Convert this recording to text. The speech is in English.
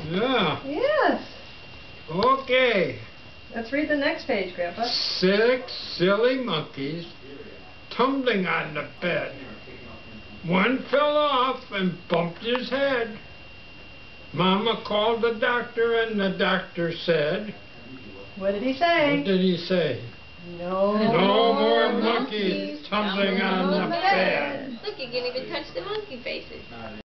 Yeah. Yes. Okay. Let's read the next page, Grandpa. 6 silly monkeys tumbling on the bed. One fell off and bumped his head. Mama called the doctor and the doctor said... What did he say? What did he say? No more monkeys tumbling on the bed. Look, you can even touch the monkey faces.